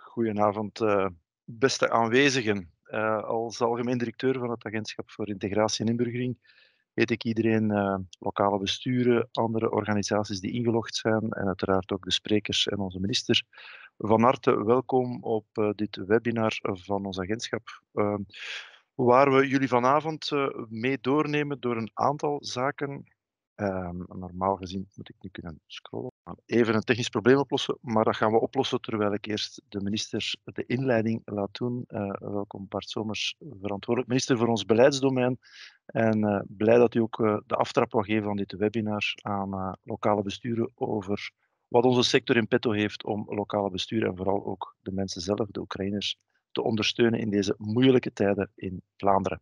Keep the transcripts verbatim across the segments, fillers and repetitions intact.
Goedenavond, eh, beste aanwezigen. Eh, als algemeen directeur van het Agentschap voor Integratie en Inburgering heet ik iedereen, eh, lokale besturen, andere organisaties die ingelogd zijn en uiteraard ook de sprekers en onze minister, van harte welkom op eh, dit webinar van ons agentschap, eh, waar we jullie vanavond eh, mee doornemen door een aantal zaken. Ehm, normaal gezien moet ik nu kunnen scrollen. Even een technisch probleem oplossen, maar dat gaan we oplossen terwijl ik eerst de minister de inleiding laat doen. Uh, welkom Bart Somers, verantwoordelijk minister voor ons beleidsdomein. En uh, blij dat u ook uh, de aftrap wil geven van dit webinar aan uh, lokale besturen over wat onze sector in petto heeft om lokale besturen en vooral ook de mensen zelf, de Oekraïners, te ondersteunen in deze moeilijke tijden in Vlaanderen.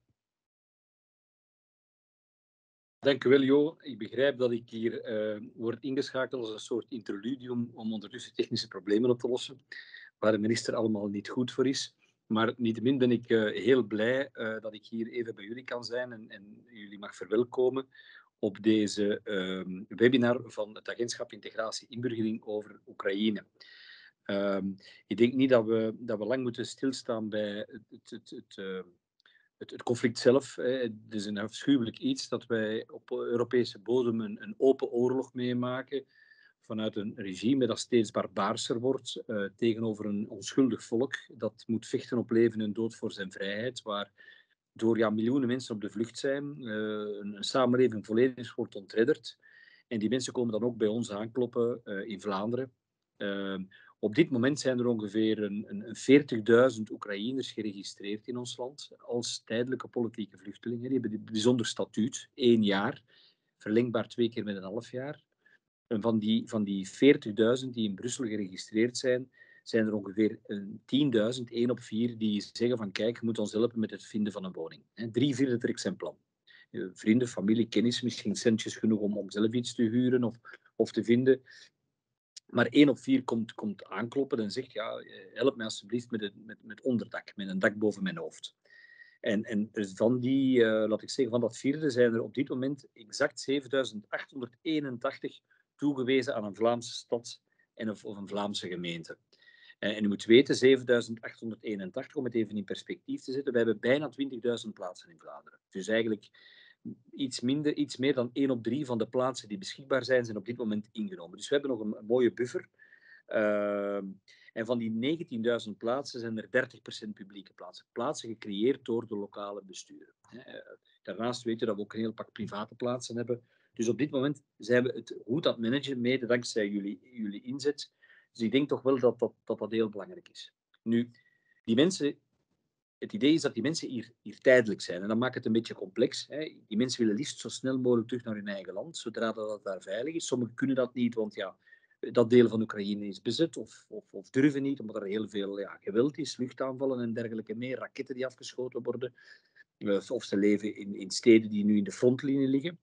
Dank u wel, Jo. Ik begrijp dat ik hier uh, word ingeschakeld als een soort interludium om ondertussen technische problemen op te lossen, waar de minister allemaal niet goed voor is. Maar niettemin ben ik uh, heel blij uh, dat ik hier even bij jullie kan zijn en, en jullie mag verwelkomen op deze uh, webinar van het Agentschap Integratie Inburgering over Oekraïne. Uh, ik denk niet dat we, dat we lang moeten stilstaan bij het, het, het, het uh, Het, het conflict zelf. Hè, het is een afschuwelijk iets dat wij op Europese bodem een, een open oorlog meemaken vanuit een regime dat steeds barbaarser wordt uh, tegenover een onschuldig volk dat moet vechten op leven en dood voor zijn vrijheid, waar door ja, miljoenen mensen op de vlucht zijn, uh, een, een samenleving volledig wordt ontredderd. En die mensen komen dan ook bij ons aankloppen uh, in Vlaanderen. Uh, op dit moment zijn er ongeveer een, een, een veertigduizend Oekraïners geregistreerd in ons land als tijdelijke politieke vluchtelingen. Die hebben een bijzonder statuut, één jaar, verlengbaar twee keer met een half jaar. En van die, van die veertigduizend die in Brussel geregistreerd zijn, zijn er ongeveer tienduizend, één op vier, die zeggen van kijk, je moet ons helpen met het vinden van een woning. Drie vierde trekcentplan. Vrienden, familie, kennis, misschien centjes genoeg om, om zelf iets te huren of, of te vinden. Maar één op vier komt, komt aankloppen en zegt, ja, help mij alsjeblieft met, het, met, met onderdak, met een dak boven mijn hoofd. En, en van die, uh, laat ik zeggen, van dat vierde zijn er op dit moment exact zevenduizend achthonderdeenentachtig toegewezen aan een Vlaamse stad en of, of een Vlaamse gemeente. Uh, en u moet weten, zevenduizend achthonderdeenentachtig, om het even in perspectief te zetten, we hebben bijna twintigduizend plaatsen in Vlaanderen. Dus eigenlijk iets, minder, iets meer dan één op drie van de plaatsen die beschikbaar zijn, zijn op dit moment ingenomen. Dus we hebben nog een, een mooie buffer. Uh, en van die negentienduizend plaatsen zijn er dertig procent publieke plaatsen. Plaatsen gecreëerd door de lokale besturen. Uh, daarnaast weten we dat we ook een heel pak private plaatsen hebben. Dus op dit moment zijn we het goed aan het managen, mede dankzij jullie, jullie inzet. Dus ik denk toch wel dat dat, dat dat heel belangrijk is. Nu, die mensen... Het idee is dat die mensen hier, hier tijdelijk zijn. En dat maakt het een beetje complex. Hè. Die mensen willen liefst zo snel mogelijk terug naar hun eigen land, zodra dat het daar veilig is. Sommigen kunnen dat niet, want ja, dat deel van Oekraïne is bezet of, of, of durven niet, omdat er heel veel ja, geweld is, luchtaanvallen en dergelijke meer, raketten die afgeschoten worden. Of ze leven in, in steden die nu in de frontlinie liggen.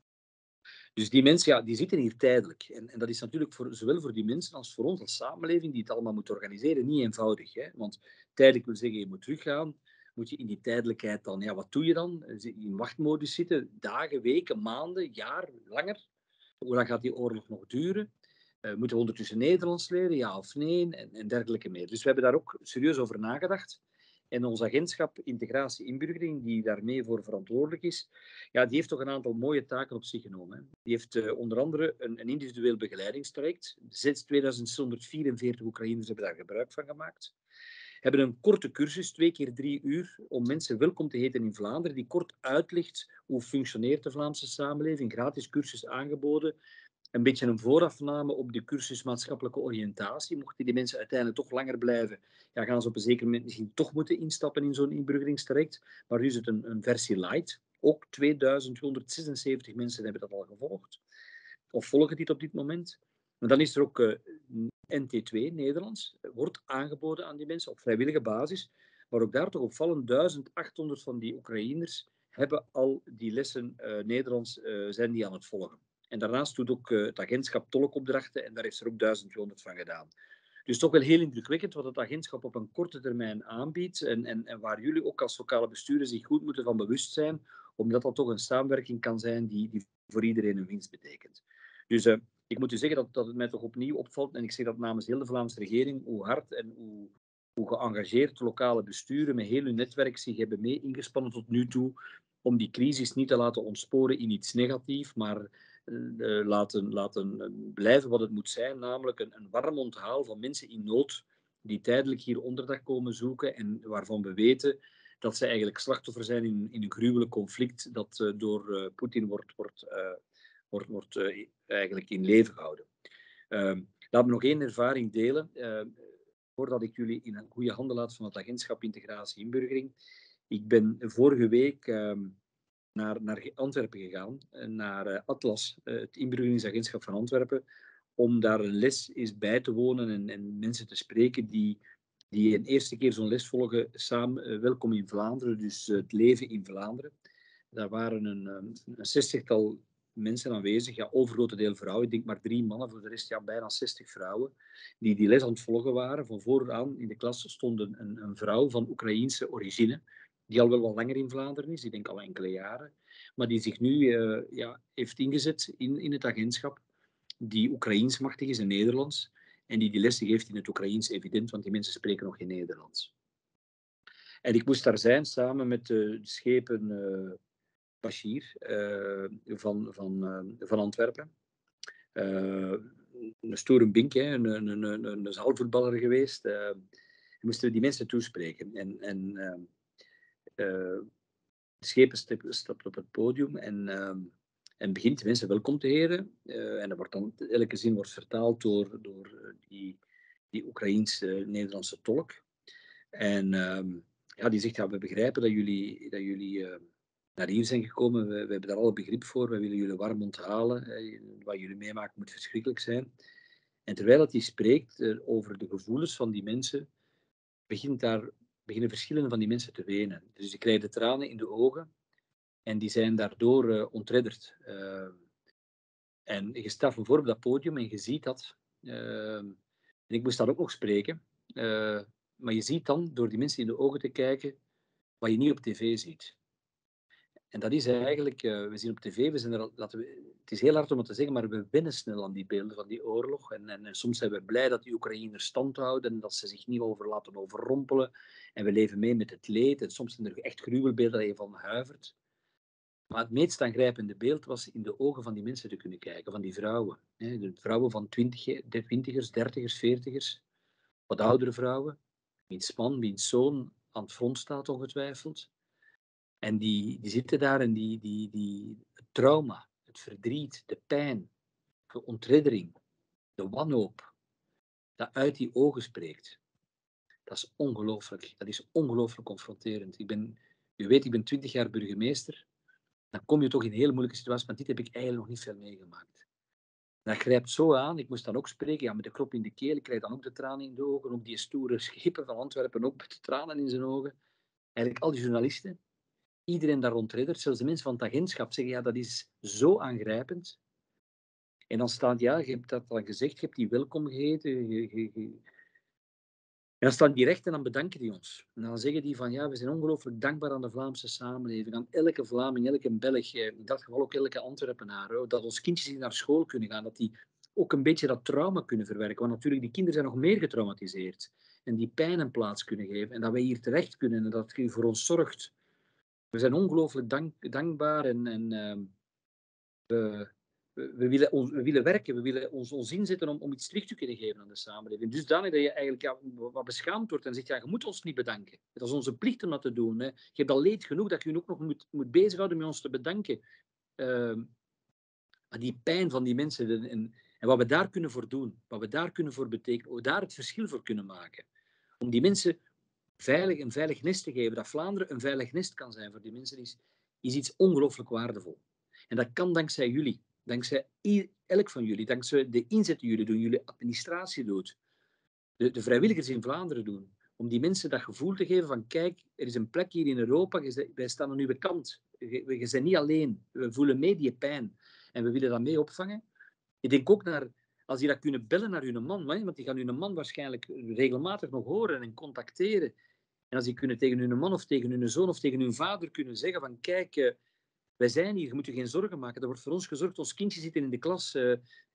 Dus die mensen, ja, die zitten hier tijdelijk. En, en dat is natuurlijk voor, zowel voor die mensen als voor ons als samenleving die het allemaal moet organiseren niet eenvoudig. Hè? Want tijdelijk wil zeggen, je moet teruggaan. Moet je in die tijdelijkheid dan, ja, wat doe je dan? In wachtmodus zitten, dagen, weken, maanden, jaar, langer. Hoe lang gaat die oorlog nog duren? Uh, moeten we ondertussen Nederlands leren, ja of nee? En, en dergelijke meer. Dus we hebben daar ook serieus over nagedacht. En ons agentschap Integratie Inburgering, die daarmee voor verantwoordelijk is, ja, die heeft toch een aantal mooie taken op zich genomen. Hè. Die heeft uh, onder andere een, een individueel begeleidigstraject. tweeduizend zeshonderdvierenveertig Oekraïners hebben daar gebruik van gemaakt. Hebben een korte cursus, twee keer drie uur, om mensen welkom te heten in Vlaanderen, die kort uitlegt hoe functioneert de Vlaamse samenleving. Gratis cursus aangeboden. Een beetje een voorafname op de cursus maatschappelijke oriëntatie. Mochten die mensen uiteindelijk toch langer blijven, ja, gaan ze op een zeker moment misschien toch moeten instappen in zo'n inburgeringstraject. Maar nu is het een, een versie light. Ook tweeduizend honderdzesenzeventig mensen hebben dat al gevolgd. Of volgen dit op dit moment. En dan is er ook uh, N T twee, Nederlands. Wordt aangeboden aan die mensen op vrijwillige basis. Maar ook daar toch opvallend, duizend achthonderd van die Oekraïners hebben al die lessen uh, Nederlands, uh, zijn die aan het volgen. En daarnaast doet ook uh, het agentschap tolkopdrachten en daar heeft er ook duizend tweehonderd van gedaan. Dus toch wel heel indrukwekkend wat het agentschap op een korte termijn aanbiedt en, en, en waar jullie ook als lokale besturen zich goed moeten van bewust zijn, omdat dat toch een samenwerking kan zijn die, die voor iedereen een winst betekent. Dus uh, ik moet u zeggen dat, dat het mij toch opnieuw opvalt, en ik zeg dat namens heel de Vlaamse regering, hoe hard en hoe, hoe geëngageerd lokale besturen met heel hun netwerk zich hebben mee ingespannen tot nu toe om die crisis niet te laten ontsporen in iets negatiefs, maar uh, laten, laten uh, blijven wat het moet zijn, namelijk een, een warm onthaal van mensen in nood die tijdelijk hier onderdak komen zoeken en waarvan we weten dat ze eigenlijk slachtoffer zijn in, in een gruwelijk conflict dat uh, door uh, Poetin wordt, wordt, uh, wordt, wordt uh, eigenlijk in leven gehouden. Uh, laat me nog één ervaring delen, uh, voordat ik jullie in een goede handen laat van het agentschap Integratie Inburgering. Ik ben vorige week uh, naar, naar Antwerpen gegaan, naar uh, Atlas, uh, het inburgeringsagentschap van Antwerpen, om daar een les eens bij te wonen en, en mensen te spreken die, die een eerste keer zo'n les volgen, samen uh, Welkom in Vlaanderen, dus uh, het leven in Vlaanderen. Daar waren een, een, een zestigtal mensen aanwezig, ja, overgrote deel vrouwen, ik denk maar drie mannen, voor de rest ja, bijna zestig vrouwen, die die les aan het volgen waren. Van vooraan in de klas stond een, een, een vrouw van Oekraïense origine, die al wel wat langer in Vlaanderen is, ik denk al enkele jaren, maar die zich nu uh, ja, heeft ingezet in, in het agentschap, die Oekraïens machtig is en Nederlands, en die die lessen geeft in het Oekraïens, evident, want die mensen spreken nog geen Nederlands. En ik moest daar zijn, samen met de schepen uh, Bashir uh, van, van, uh, van Antwerpen. Uh, een stoere bink, hè, een, een, een, een zaalvoetballer geweest. Uh, we moesten die mensen toespreken. En, en uh, uh, de schepen stapt op het podium en, uh, en begint de mensen welkom te heren. Uh, en er wordt dan, elke zin wordt vertaald door, door die, die Oekraïens-Nederlandse tolk. En uh, ja, die zegt, ja, we begrijpen dat jullie, dat jullie uh, naar hier zijn gekomen. We, we hebben daar alle begrip voor. We willen jullie warm onthalen. Uh, wat jullie meemaken moet verschrikkelijk zijn. En terwijl dat hij spreekt uh, over de gevoelens van die mensen, begint daar, beginnen verschillende van die mensen te wenen. Dus die krijgen de tranen in de ogen en die zijn daardoor uh, ontredderd. Uh, en je staat van voor op dat podium en je ziet dat. Uh, en ik moest dat ook nog spreken. Uh, maar je ziet dan, door die mensen in de ogen te kijken, wat je niet op tv ziet. En dat is eigenlijk, uh, we zien op tv, we zijn er, laten we, het is heel hard om het te zeggen, maar we wennen snel aan die beelden van die oorlog. En, en, en soms zijn we blij dat die Oekraïners stand houden en dat ze zich niet over laten overrompelen. En we leven mee met het leed. En soms zijn er echt gruwelbeelden dat je van huivert. Maar het meest aangrijpende beeld was in de ogen van die mensen te kunnen kijken, van die vrouwen. De vrouwen van twintigers, dertigers, veertigers, wat oudere vrouwen, wiens man, wiens zoon aan het front staat ongetwijfeld. En die, die zitten daar en die, die, die, het trauma, het verdriet, de pijn, de ontreddering, de wanhoop, dat uit die ogen spreekt. Dat is ongelooflijk. Dat is ongelooflijk confronterend. Ik ben, u weet, ik ben twintig jaar burgemeester. Dan kom je toch in een hele moeilijke situatie, want dit heb ik eigenlijk nog niet veel meegemaakt. Dat grijpt zo aan. Ik moest dan ook spreken, ja, met de krop in de keel. Ik krijg dan ook de tranen in de ogen. Ook die stoere schepen van Antwerpen, ook met de tranen in zijn ogen. Eigenlijk al die journalisten. Iedereen daar ontredderd. Zelfs de mensen van het agentschap zeggen, ja, dat is zo aangrijpend. En dan staat, ja, je hebt dat dan gezegd, je hebt die welkom geheten. Je, je, je. En dan staan die recht en dan bedanken die ons. En dan zeggen die van, ja, we zijn ongelooflijk dankbaar aan de Vlaamse samenleving, aan elke Vlaming, elke Belg, in dat geval ook elke Antwerpenaar, dat onze kindjes naar school kunnen gaan, dat die ook een beetje dat trauma kunnen verwerken. Want natuurlijk, die kinderen zijn nog meer getraumatiseerd. En die pijn een plaats kunnen geven. En dat wij hier terecht kunnen en dat u voor ons zorgt. We zijn ongelooflijk dank, dankbaar en, en uh, we, we, willen ons, we willen werken, we willen ons, ons inzetten om, om iets terug te kunnen geven aan de samenleving. Dus dan dat je eigenlijk ja, wat beschaamd wordt en zegt, ja, je moet ons niet bedanken. Het is onze plicht om dat te doen. Hè. Je hebt al leed genoeg dat je je ook nog moet, moet bezighouden met ons te bedanken. Uh, maar die pijn van die mensen en, en wat we daar kunnen voor doen, wat we daar kunnen voor betekenen, hoe we daar het verschil voor kunnen maken. Om die mensen veilig, een veilig nest te geven, dat Vlaanderen een veilig nest kan zijn voor die mensen, is, is iets ongelooflijk waardevol. En dat kan dankzij jullie, dankzij elk van jullie, dankzij de inzet die jullie doen, jullie administratie doet, de, de vrijwilligers in Vlaanderen doen, om die mensen dat gevoel te geven van kijk, er is een plek hier in Europa, wij staan aan uw kant, je, je bent niet alleen, we voelen mee die pijn en we willen dat mee opvangen. Ik denk ook naar, als die dat kunnen bellen naar hun man, want die gaan hun man waarschijnlijk regelmatig nog horen en contacteren. En als die kunnen tegen hun man of tegen hun zoon of tegen hun vader kunnen zeggen van kijk, uh, wij zijn hier, je moet je geen zorgen maken, er wordt voor ons gezorgd, ons kindje zit in de klas, uh,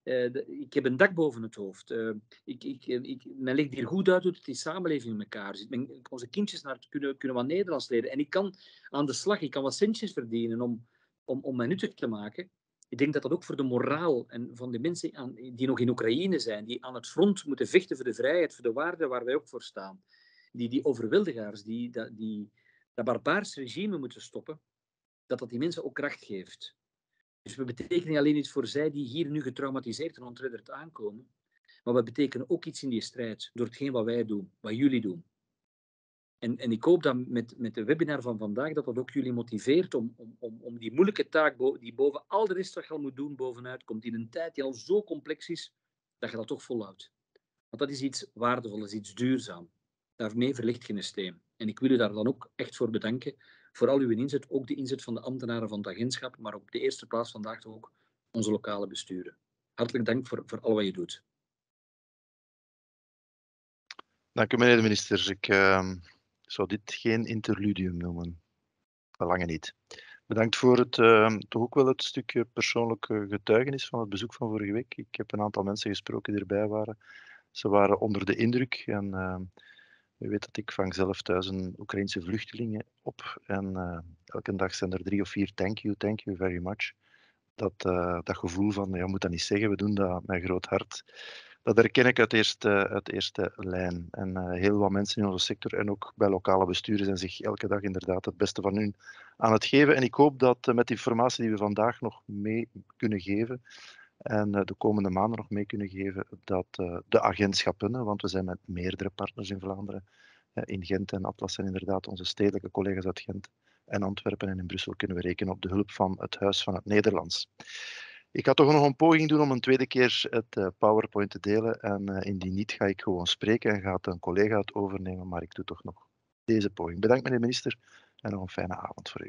Uh, de, ik heb een dak boven het hoofd. Uh, ik, ik, ik, men legt hier goed uit hoe die samenleving in elkaar zit. Men, onze kindjes naar, kunnen, kunnen wat Nederlands leren. En ik kan aan de slag, ik kan wat centjes verdienen om, om, om mij nuttig te maken. Ik denk dat dat ook voor de moraal en van de mensen aan, die nog in Oekraïne zijn, die aan het front moeten vechten voor de vrijheid, voor de waarden waar wij ook voor staan. Die, die overweldigaars, die, die, die dat barbaars regime moeten stoppen, dat dat die mensen ook kracht geeft. Dus we betekenen niet alleen iets voor zij die hier nu getraumatiseerd en ontredderd aankomen, maar we betekenen ook iets in die strijd, door hetgeen wat wij doen, wat jullie doen. En, en ik hoop dat met, met de webinar van vandaag, dat dat ook jullie motiveert om, om, om, om die moeilijke taak, bo- die boven al de rest wat je al moet doen, bovenuit komt, in een tijd die al zo complex is, dat je dat toch volhoudt. Want dat is iets waardevol, dat is iets duurzaam. Daarmee verlicht geen steen. En ik wil u daar dan ook echt voor bedanken, voor al uw inzet, ook de inzet van de ambtenaren van het agentschap, maar op de eerste plaats vandaag ook onze lokale besturen. Hartelijk dank voor, voor al wat je doet. Dank u, meneer de minister. Ik uh, zou dit geen interludium noemen. Belangen niet. Bedankt voor het, uh, toch ook wel het stukje persoonlijke getuigenis van het bezoek van vorige week. Ik heb een aantal mensen gesproken die erbij waren. Ze waren onder de indruk en uh, u weet dat ik vang zelf thuis een Oekraïense vluchtelingen op en uh, elke dag zijn er drie of vier thank you, thank you very much. Dat, uh, dat gevoel van, ja, moet dat niet zeggen, we doen dat met groot hart. Dat herken ik uit eerste, uit eerste lijn. En uh, heel wat mensen in onze sector en ook bij lokale besturen zijn zich elke dag inderdaad het beste van hun aan het geven. En ik hoop dat uh, met de informatie die we vandaag nog mee kunnen geven en uh, de komende maanden nog mee kunnen geven, dat uh, de agentschappen, want we zijn met meerdere partners in Vlaanderen, uh, in Gent en Atlas zijn inderdaad onze stedelijke collega's uit Gent en Antwerpen en in Brussel kunnen we rekenen op de hulp van het Huis van het Nederlands. Ik ga toch nog een poging doen om een tweede keer het uh, PowerPoint te delen en uh, indien niet ga ik gewoon spreken en gaat een collega het overnemen, maar ik doe toch nog deze poging. Bedankt meneer de minister en nog een fijne avond voor u.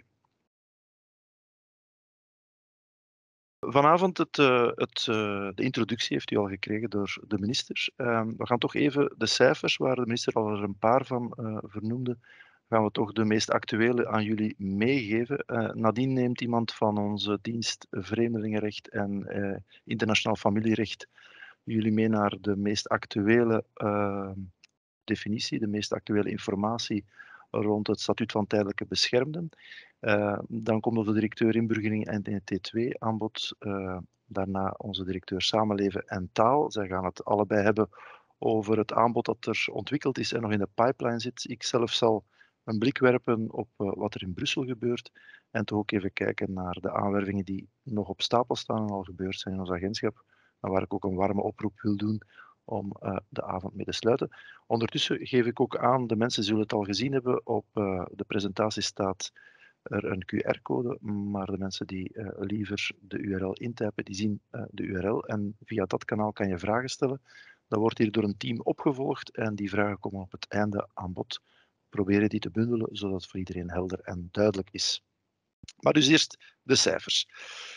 Vanavond het, uh, het, uh, de introductie heeft u al gekregen door de minister. Uh, we gaan toch even de cijfers, waar de minister al er een paar van uh, vernoemde, gaan we toch de meest actuele aan jullie meegeven. Uh, nadien neemt iemand van onze dienst Vreemdelingenrecht en uh, Internationaal Familierecht jullie mee naar de meest actuele uh, definitie, de meest actuele informatie rond het statuut van tijdelijke beschermden. Uh, dan komt onze directeur inburgering en T twee aan bod. Uh, daarna onze directeur samenleven en taal. Zij gaan het allebei hebben over het aanbod dat er ontwikkeld is en nog in de pipeline zit. Ik zelf zal een blik werpen op uh, wat er in Brussel gebeurt en toch ook even kijken naar de aanwervingen die nog op stapel staan en al gebeurd zijn in ons agentschap, maar waar ik ook een warme oproep wil doen om uh, de avond mee te sluiten. Ondertussen geef ik ook aan, de mensen zullen het al gezien hebben, op uh, de presentatie staat er een Q R-code, maar de mensen die uh, liever de U R L intypen, die zien uh, de U R L en via dat kanaal kan je vragen stellen. Dat wordt hier door een team opgevolgd en die vragen komen op het einde aan bod. Proberen die te bundelen, zodat het voor iedereen helder en duidelijk is. Maar dus eerst de cijfers.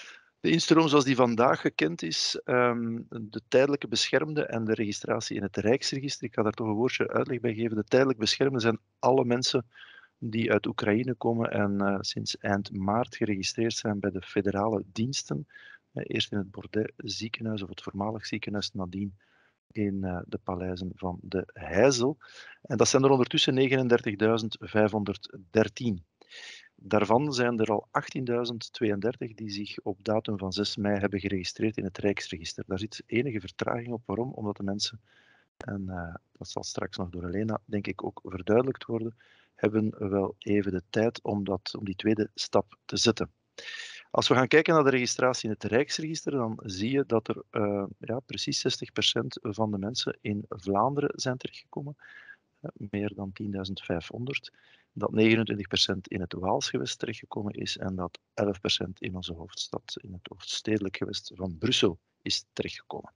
De instroom zoals die vandaag gekend is, um, de tijdelijke beschermde en de registratie in het Rijksregister. Ik ga daar toch een woordje uitleg bij geven. De tijdelijk beschermde zijn alle mensen die uit Oekraïne komen en uh, sinds eind maart geregistreerd zijn bij de federale diensten. Uh, eerst in het Bordet ziekenhuis of het voormalig ziekenhuis, nadien in uh, de paleizen van de Heizel. En dat zijn er ondertussen negenendertigduizend vijfhonderddertien. Daarvan zijn er al achttienduizend tweeëndertig die zich op datum van zes mei hebben geregistreerd in het Rijksregister. Daar zit enige vertraging op. Waarom? Omdat de mensen, en uh, dat zal straks nog door Elena denk ik ook verduidelijkt worden, hebben wel even de tijd om, dat, om die tweede stap te zetten. Als we gaan kijken naar de registratie in het Rijksregister, dan zie je dat er uh, ja, precies zestig procent van de mensen in Vlaanderen zijn terechtgekomen. Uh, meer dan tienduizend vijfhonderd. Dat negenentwintig procent in het Waalsgewest terechtgekomen is en dat elf procent in onze hoofdstad, in het hoofdstedelijk gewest van Brussel, is terechtgekomen.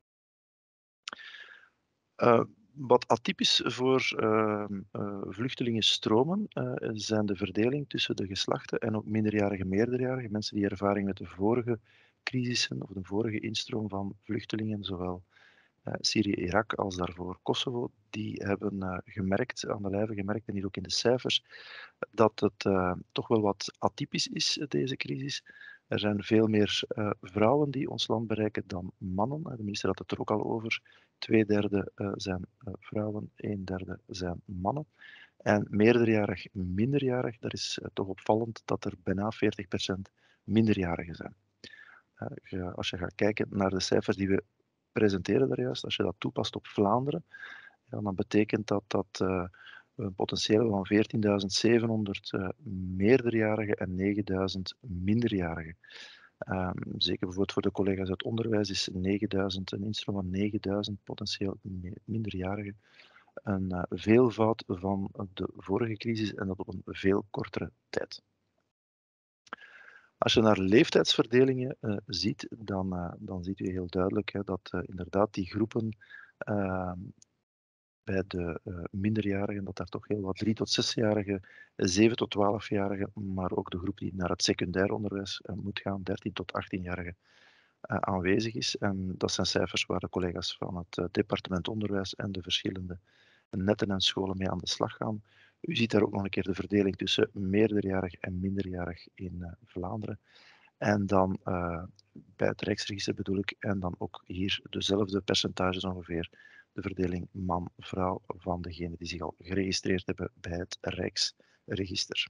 Uh, wat atypisch voor uh, uh, vluchtelingenstromen uh, zijn de verdeling tussen de geslachten en ook minderjarige, meerderjarige mensen die ervaring met de vorige crisissen of de vorige instroom van vluchtelingen, zowel uh, Syrië, Irak als daarvoor Kosovo, die hebben uh, gemerkt, aan de lijve gemerkt en hier ook in de cijfers, dat het uh, toch wel wat atypisch is, deze crisis. Er zijn veel meer uh, vrouwen die ons land bereiken dan mannen. De minister had het er ook al over. Twee derde uh, zijn uh, vrouwen, een derde zijn mannen. En meerderjarig, minderjarig, dat is uh, toch opvallend dat er bijna veertig procent minderjarigen zijn. Uh, als je gaat kijken naar de cijfers die we presenteren daar juist, als je dat toepast op Vlaanderen, ja, dan betekent dat dat uh, een potentieel van veertienduizend zevenhonderd uh, meerderjarigen en negenduizend minderjarigen. Um, zeker bijvoorbeeld voor de collega's uit onderwijs is negenduizend, een instroom van negenduizend potentieel minderjarigen een uh, veelvoud van de vorige crisis en dat op een veel kortere tijd. Als je naar leeftijdsverdelingen uh, ziet, dan, uh, dan ziet u heel duidelijk hè, dat uh, inderdaad die groepen uh, bij de uh, minderjarigen, dat daar toch heel wat drie tot zesjarigen, zeven tot twaalfjarigen, maar ook de groep die naar het secundair onderwijs uh, moet gaan, dertien tot achttienjarigen, uh, aanwezig is. En dat zijn cijfers waar de collega's van het uh, departement onderwijs en de verschillende netten en scholen mee aan de slag gaan. U ziet daar ook nog een keer de verdeling tussen meerderjarig en minderjarig in uh, Vlaanderen. En dan uh, bij het Rijksregister bedoel ik, en dan ook hier dezelfde percentages ongeveer, de verdeling man-vrouw van degenen die zich al geregistreerd hebben bij het Rijksregister.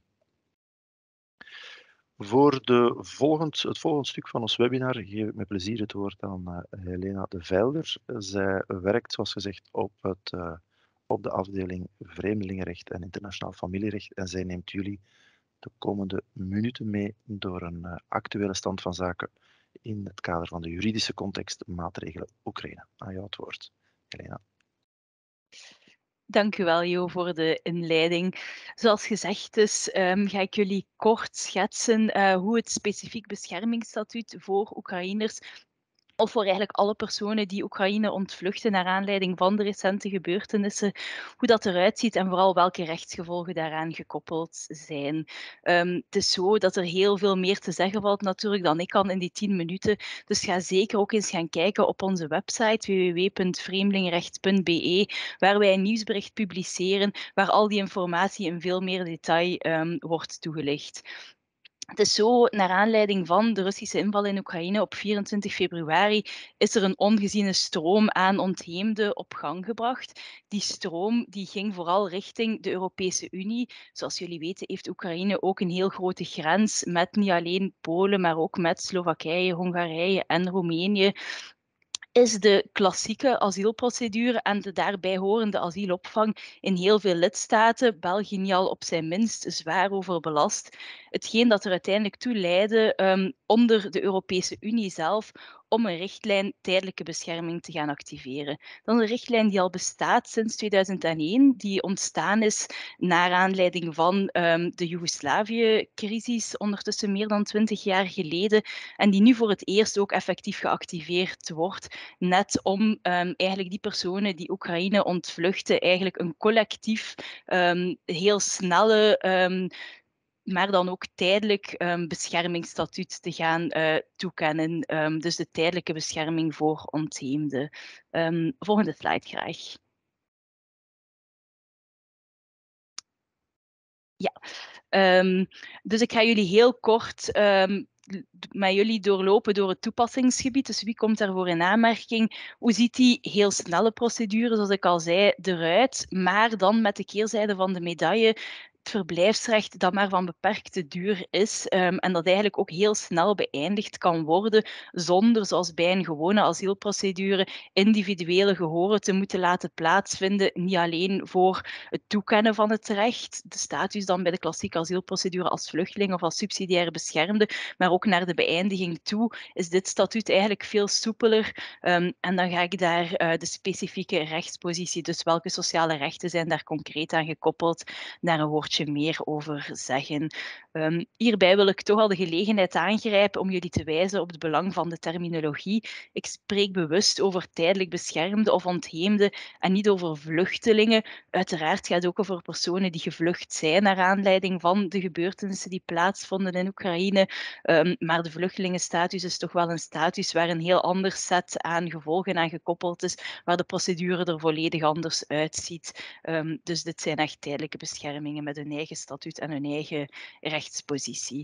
Voor de volgend, het volgende stuk van ons webinar geef ik met plezier het woord aan uh, Helena de Vijlder. Zij werkt, zoals gezegd, op, het, uh, op de afdeling Vreemdelingenrecht en Internationaal Familierecht en zij neemt jullie de komende minuten mee door een uh, actuele stand van zaken in het kader van de juridische context maatregelen Oekraïne. Aan jou het woord, Helena. Dank u wel, Jo, voor de inleiding. Zoals gezegd is, um, ga ik jullie kort schetsen uh, hoe het specifiek beschermingsstatuut voor Oekraïners of voor eigenlijk alle personen die Oekraïne ontvluchten naar aanleiding van de recente gebeurtenissen, hoe dat eruit ziet en vooral welke rechtsgevolgen daaraan gekoppeld zijn. Um, het is zo dat er heel veel meer te zeggen valt natuurlijk dan ik kan in die tien minuten. Dus ga zeker ook eens gaan kijken op onze website w w w punt vreemdelingenrecht punt b e, waar wij een nieuwsbericht publiceren, waar al die informatie in veel meer detail um, wordt toegelicht. Het is zo, naar aanleiding van de Russische inval in Oekraïne op vierentwintig februari is er een ongeziene stroom aan ontheemden op gang gebracht. Die stroom die ging vooral richting de Europese Unie. Zoals jullie weten heeft Oekraïne ook een heel grote grens met niet alleen Polen, maar ook met Slowakije, Hongarije en Roemenië. Is de klassieke asielprocedure en de daarbij horende asielopvang in heel veel lidstaten, België niet al op zijn minst, zwaar overbelast. Hetgeen dat er uiteindelijk toe leidde um, onder de Europese Unie zelf om een richtlijn tijdelijke bescherming te gaan activeren. Dat is een richtlijn die al bestaat sinds tweeduizend één, die ontstaan is naar aanleiding van um, de Joegoslavië-crisis, ondertussen meer dan twintig jaar geleden, en die nu voor het eerst ook effectief geactiveerd wordt, net om um, eigenlijk die personen die Oekraïne ontvluchten, eigenlijk een collectief, um, heel snelle, um, maar dan ook tijdelijk um, beschermingsstatuut te gaan uh, toekennen. Um, dus de tijdelijke bescherming voor ontheemden. Um, volgende slide graag. Ja, um, dus ik ga jullie heel kort um, met jullie doorlopen door het toepassingsgebied. Dus wie komt daarvoor in aanmerking? Hoe ziet die heel snelle procedure, zoals ik al zei, eruit? Maar dan met de keerzijde van de medaille, het verblijfsrecht dat maar van beperkte duur is um, en dat eigenlijk ook heel snel beëindigd kan worden zonder, zoals bij een gewone asielprocedure, individuele gehoren te moeten laten plaatsvinden. Niet alleen voor het toekennen van het recht, de status dan bij de klassieke asielprocedure als vluchteling of als subsidiaire beschermde, maar ook naar de beëindiging toe is dit statuut eigenlijk veel soepeler. Um, en dan ga ik daar uh, de specifieke rechtspositie, dus welke sociale rechten zijn daar concreet aan gekoppeld, daar een woordje meer over zeggen. Um, hierbij wil ik toch al de gelegenheid aangrijpen om jullie te wijzen op het belang van de terminologie. Ik spreek bewust over tijdelijk beschermde of ontheemde en niet over vluchtelingen. Uiteraard gaat het ook over personen die gevlucht zijn naar aanleiding van de gebeurtenissen die plaatsvonden in Oekraïne. Um, maar de vluchtelingenstatus is toch wel een status waar een heel ander set aan gevolgen aan gekoppeld is, waar de procedure er volledig anders uitziet. Um, dus dit zijn echt tijdelijke beschermingen met hun eigen statuut en hun eigen rechtspositie.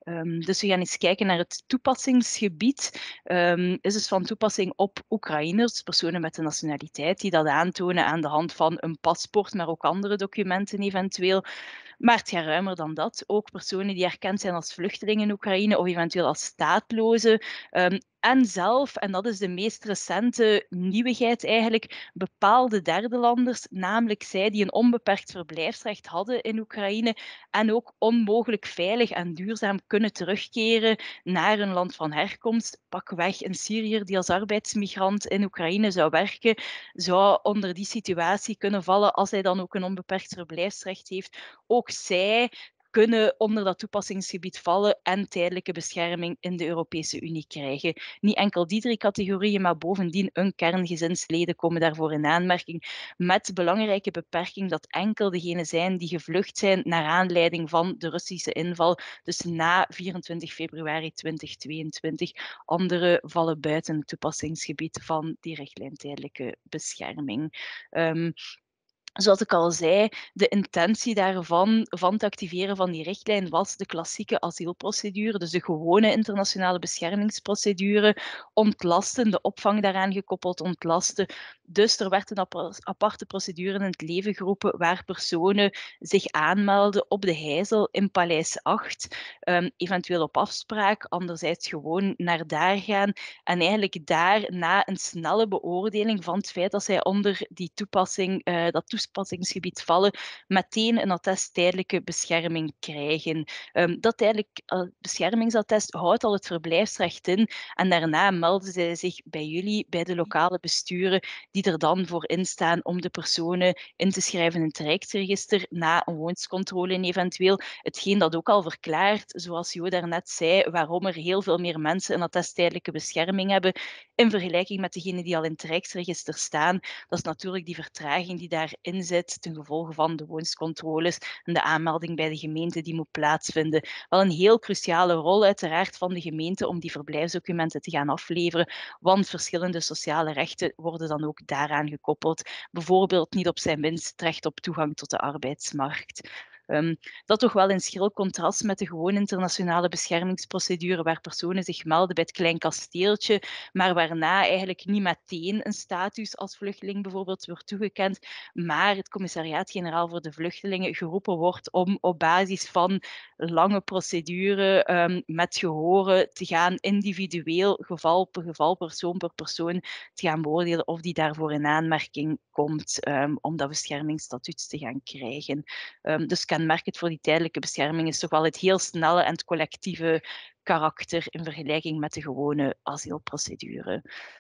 Um, dus we gaan eens kijken naar het toepassingsgebied. Um, is dus van toepassing op Oekraïners, personen met een nationaliteit, die dat aantonen aan de hand van een paspoort, maar ook andere documenten eventueel. Maar het gaat ruimer dan dat. Ook personen die erkend zijn als vluchtelingen in Oekraïne of eventueel als staatlozen. Um, en zelf, en dat is de meest recente nieuwigheid eigenlijk, bepaalde derde landers, namelijk zij die een onbeperkt verblijfsrecht hadden in Oekraïne en ook onmogelijk veilig en duurzaam kunnen terugkeren naar hun land van herkomst. Pakweg een Syriër die als arbeidsmigrant in Oekraïne zou werken, zou onder die situatie kunnen vallen als hij dan ook een onbeperkt verblijfsrecht heeft. Ook zij kunnen onder dat toepassingsgebied vallen en tijdelijke bescherming in de Europese Unie krijgen. Niet enkel die drie categorieën, maar bovendien hun kerngezinsleden komen daarvoor in aanmerking, met belangrijke beperking dat enkel degenen zijn die gevlucht zijn naar aanleiding van de Russische inval, dus na vierentwintig februari tweeduizend tweeëntwintig. Anderen vallen buiten het toepassingsgebied van die richtlijn tijdelijke bescherming. Um, Zoals ik al zei, de intentie daarvan, van het activeren van die richtlijn, was de klassieke asielprocedure, dus de gewone internationale beschermingsprocedure, ontlasten, de opvang daaraan gekoppeld ontlasten. Dus er werd een aparte procedure in het leven geroepen waar personen zich aanmelden op de Heizel in Paleis acht, um, eventueel op afspraak, anderzijds gewoon naar daar gaan en eigenlijk daar na een snelle beoordeling van het feit dat zij onder die toepassing, uh, dat toepassingsgebied vallen, meteen een attest tijdelijke bescherming krijgen. Um, dat tijdelijk uh, beschermingsattest houdt al het verblijfsrecht in en daarna melden zij zich bij jullie, bij de lokale besturen, die er dan voor instaan om de personen in te schrijven in het Rijksregister na een woonscontrole eventueel. Hetgeen dat ook al verklaart, zoals Jo daarnet zei, waarom er heel veel meer mensen een attest tijdelijke bescherming hebben in vergelijking met degenen die al in het Rijksregister staan. Dat is natuurlijk die vertraging die daarin zit ten gevolge van de woonscontroles en de aanmelding bij de gemeente die moet plaatsvinden. Wel een heel cruciale rol uiteraard van de gemeente om die verblijfsdocumenten te gaan afleveren, want verschillende sociale rechten worden dan ook daaraan gekoppeld. Bijvoorbeeld niet op zijn minst recht op toegang tot de arbeidsmarkt. Um, dat toch wel in schril contrast met de gewone internationale beschermingsprocedure waar personen zich melden bij het klein kasteeltje, maar waarna eigenlijk niet meteen een status als vluchteling bijvoorbeeld wordt toegekend, maar het commissariaat-generaal voor de vluchtelingen geroepen wordt om op basis van lange procedure um, met gehoren te gaan individueel, geval per geval, persoon per persoon, te gaan beoordelen of die daarvoor in aanmerking komt um, om dat beschermingsstatuut te gaan krijgen. Um, dus kenmerkend voor die tijdelijke bescherming is toch wel het heel snelle en het collectieve karakter in vergelijking met de gewone asielprocedure.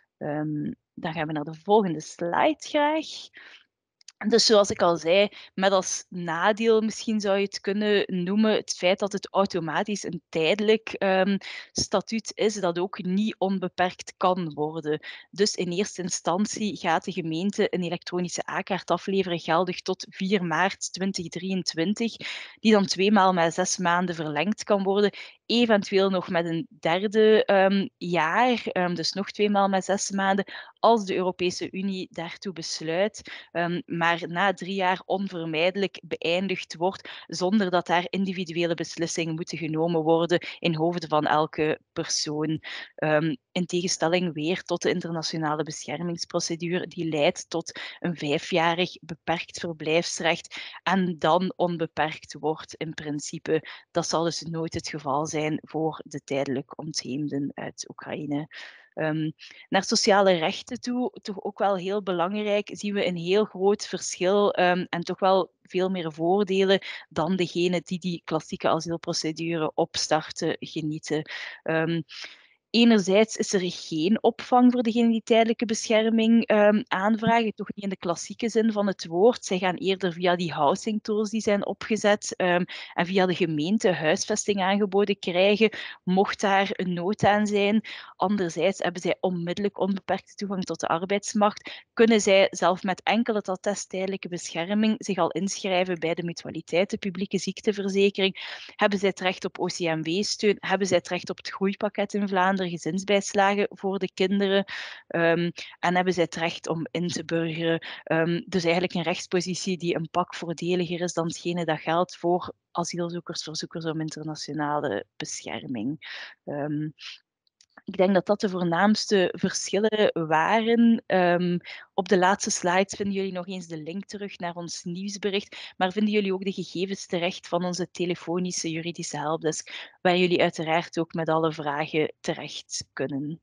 Um, dan gaan we naar de volgende slide graag. Dus zoals ik al zei, met als nadeel misschien zou je het kunnen noemen het feit dat het automatisch een tijdelijk um, statuut is dat ook niet onbeperkt kan worden. Dus in eerste instantie gaat de gemeente een elektronische A-kaart afleveren geldig tot vier maart tweeduizend drieëntwintig, die dan tweemaal met zes maanden verlengd kan worden, eventueel nog met een derde um, jaar, um, dus nog tweemaal met zes maanden, als de Europese Unie daartoe besluit, um, maar na drie jaar onvermijdelijk beëindigd wordt, zonder dat daar individuele beslissingen moeten genomen worden in hoofde van elke persoon. Um, in tegenstelling weer tot de internationale beschermingsprocedure, die leidt tot een vijfjarig beperkt verblijfsrecht en dan onbeperkt wordt in principe. Dat zal dus nooit het geval zijn voor de tijdelijk ontheemden uit Oekraïne. Um, naar sociale rechten toe, toch ook wel heel belangrijk, zien we een heel groot verschil um, en toch wel veel meer voordelen dan degene die die klassieke asielprocedure opstarten genieten. Um, Enerzijds is er geen opvang voor degenen die tijdelijke bescherming um, aanvragen, toch niet in de klassieke zin van het woord. Zij gaan eerder via die housing tools die zijn opgezet um, en via de gemeente huisvesting aangeboden krijgen, mocht daar een nood aan zijn. Anderzijds hebben zij onmiddellijk onbeperkte toegang tot de arbeidsmarkt, kunnen zij zelf met enkel het attest tijdelijke bescherming zich al inschrijven bij de mutualiteit, de publieke ziekteverzekering, hebben zij het recht op O C M W-steun, hebben zij het recht op het groeipakket in Vlaanderen, minder gezinsbijslagen voor de kinderen um, en hebben zij het recht om in te burgeren. Um, dus eigenlijk een rechtspositie die een pak voordeliger is dan hetgene dat geldt voor asielzoekers, verzoekers om internationale bescherming. Um, Ik denk dat dat de voornaamste verschillen waren. Um, op de laatste slides vinden jullie nog eens de link terug naar ons nieuwsbericht, maar vinden jullie ook de gegevens terecht van onze telefonische juridische helpdesk, waar jullie uiteraard ook met alle vragen terecht kunnen.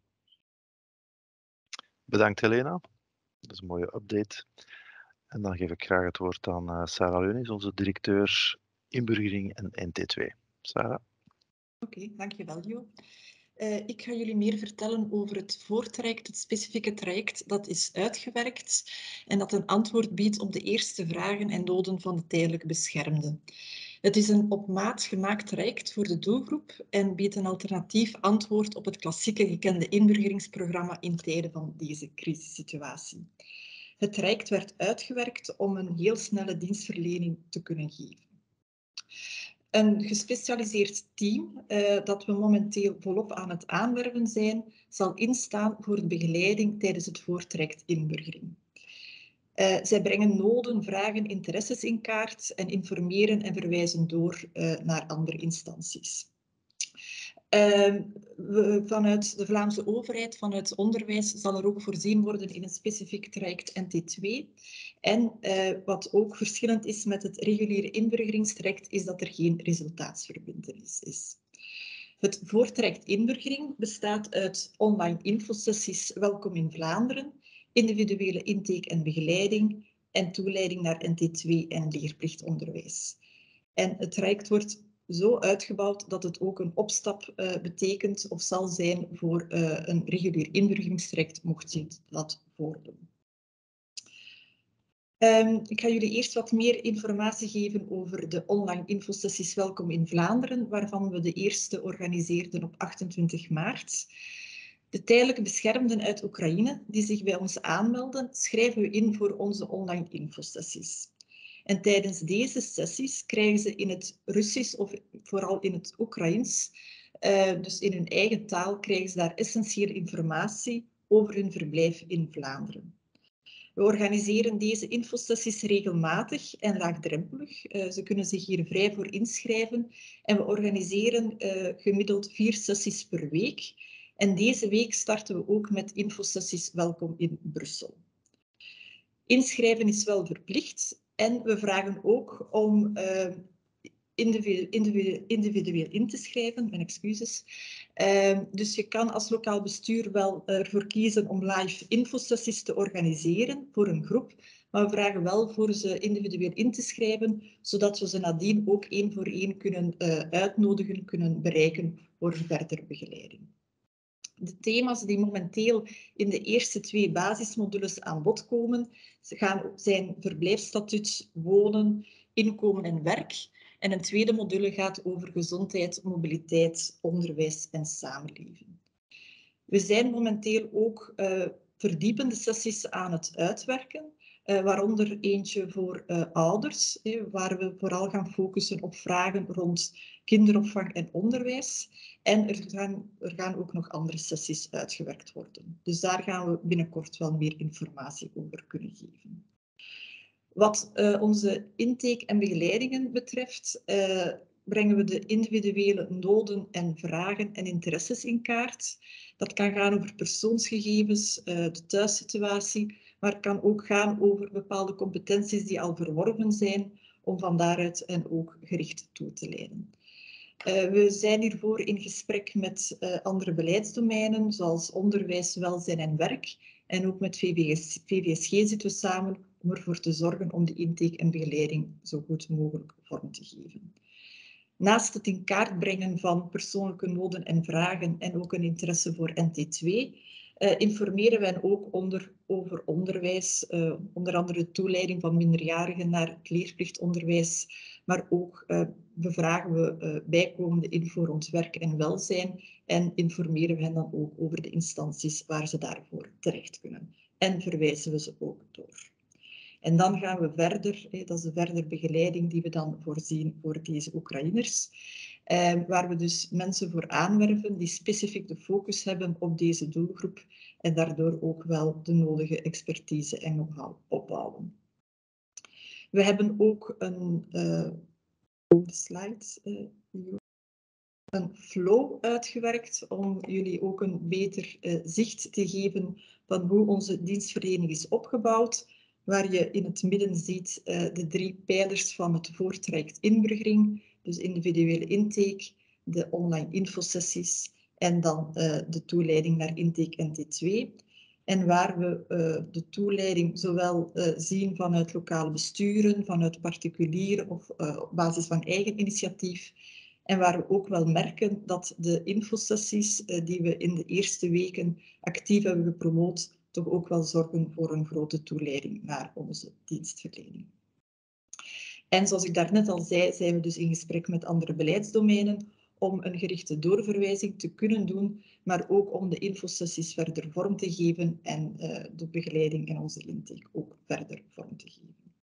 Bedankt Helena, dat is een mooie update. En dan geef ik graag het woord aan uh, Sarah Leunis, onze directeur inburgering en N T twee. Sarah. Oké, okay, dankjewel Jo. Uh, ik ga jullie meer vertellen over het voortraject, het specifieke traject dat is uitgewerkt en dat een antwoord biedt op de eerste vragen en noden van de tijdelijk beschermden. Het is een op maat gemaakt traject voor de doelgroep en biedt een alternatief antwoord op het klassieke gekende inburgeringsprogramma in tijden van deze crisissituatie. Het traject werd uitgewerkt om een heel snelle dienstverlening te kunnen geven. Een gespecialiseerd team, uh, dat we momenteel volop aan het aanwerven zijn, zal instaan voor de begeleiding tijdens het voortraject inburgering. Uh, zij brengen noden, vragen, interesses in kaart en informeren en verwijzen door uh, naar andere instanties. Uh, we, vanuit de Vlaamse overheid, vanuit onderwijs, zal er ook voorzien worden in een specifiek traject N T twee. En uh, wat ook verschillend is met het reguliere inburgeringstraject, is dat er geen resultaatsverbintenis is. Het voortraject inburgering bestaat uit online infosessies Welkom in Vlaanderen, individuele intake en begeleiding en toeleiding naar N T twee en leerplichtonderwijs. En het traject wordt zo uitgebouwd dat het ook een opstap uh, betekent of zal zijn voor uh, een regulier inburgeringstraject, mocht je dat voordoen. Um, ik ga jullie eerst wat meer informatie geven over de online infosessies Welkom in Vlaanderen, waarvan we de eerste organiseerden op achtentwintig maart. De tijdelijke beschermden uit Oekraïne die zich bij ons aanmelden, schrijven we in voor onze online infosessies. En tijdens deze sessies krijgen ze in het Russisch of vooral in het Oekraïens, uh, dus in hun eigen taal, krijgen ze daar essentiële informatie over hun verblijf in Vlaanderen. We organiseren deze infosessies regelmatig en laagdrempelig. Uh, ze kunnen zich hier vrij voor inschrijven. En we organiseren uh, gemiddeld vier sessies per week. En deze week starten we ook met infosessies Welkom in Brussel. Inschrijven is wel verplicht. En we vragen ook om uh, individu individu individueel in te schrijven. Mijn excuses. Uh, dus je kan als lokaal bestuur wel ervoor kiezen om live infosessies te organiseren voor een groep. Maar we vragen wel voor ze individueel in te schrijven, zodat we ze nadien ook één voor één kunnen uh, uitnodigen, kunnen bereiken voor verdere begeleiding. De thema's die momenteel in de eerste twee basismodules aan bod komen, gaan, zijn verblijfsstatuut, wonen, inkomen en werk. En een tweede module gaat over gezondheid, mobiliteit, onderwijs en samenleving. We zijn momenteel ook uh, verdiepende sessies aan het uitwerken, uh, waaronder eentje voor uh, ouders, eh, waar we vooral gaan focussen op vragen rond kinderopvang en onderwijs. En er gaan, er gaan ook nog andere sessies uitgewerkt worden. Dus daar gaan we binnenkort wel meer informatie over kunnen geven. Wat uh, onze intake en begeleidingen betreft, uh, brengen we de individuele noden en vragen en interesses in kaart. Dat kan gaan over persoonsgegevens, uh, de thuissituatie, maar het kan ook gaan over bepaalde competenties die al verworven zijn, om van daaruit en ook gericht toe te leiden. Uh, we zijn hiervoor in gesprek met uh, andere beleidsdomeinen, zoals onderwijs, welzijn en werk. En ook met V V S G zitten we samen om ervoor te zorgen om de intake en begeleiding zo goed mogelijk vorm te geven. Naast het in kaart brengen van persoonlijke noden en vragen en ook een interesse voor N T twee, uh, informeren wij ook onder, over onderwijs, uh, onder andere de toeleiding van minderjarigen naar het leerplichtonderwijs, maar ook uh, bevragen we uh, bijkomende info rond werk en welzijn en informeren we hen dan ook over de instanties waar ze daarvoor terecht kunnen. En verwijzen we ze ook door. En dan gaan we verder, dat is de verdere begeleiding die we dan voorzien voor deze Oekraïners. Uh, waar we dus mensen voor aanwerven die specifiek de focus hebben op deze doelgroep en daardoor ook wel de nodige expertise en know-how opbouwen. We hebben ook een, uh, slide, uh, een flow uitgewerkt om jullie ook een beter uh, zicht te geven van hoe onze dienstverlening is opgebouwd, waar je in het midden ziet uh, de drie pijlers van het voortraject inburgering, dus individuele intake, de online infosessies en dan uh, de toeleiding naar intake N T twee. En waar we uh, de toeleiding zowel uh, zien vanuit lokale besturen, vanuit particulieren of uh, op basis van eigen initiatief. En waar we ook wel merken dat de infosessies uh, die we in de eerste weken actief hebben gepromoot, toch ook wel zorgen voor een grote toeleiding naar onze dienstverlening. En zoals ik daarnet al zei, zijn we dus in gesprek met andere beleidsdomeinen om een gerichte doorverwijzing te kunnen doen, maar ook om de infosessies verder vorm te geven en uh, de begeleiding en onze intake ook verder vorm te geven.